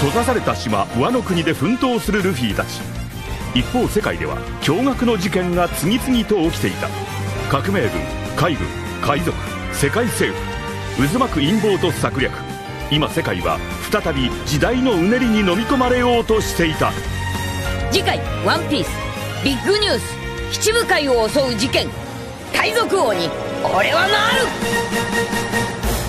閉ざされた島ワノ国で奮闘するルフィたち。一方世界では驚愕の事件が次々と起きていた。革命軍、海軍、海賊、世界政府、渦巻く陰謀と策略。今世界は再び時代のうねりに飲み込まれようとしていた。 次回ワンピースビッグニュース、七部会を襲う事件、海賊王に俺はなる。